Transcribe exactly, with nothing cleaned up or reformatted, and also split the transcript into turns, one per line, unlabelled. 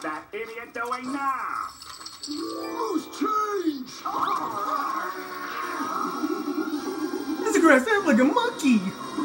that idiot doing now?
Loose change!
This grass sounds like a monkey.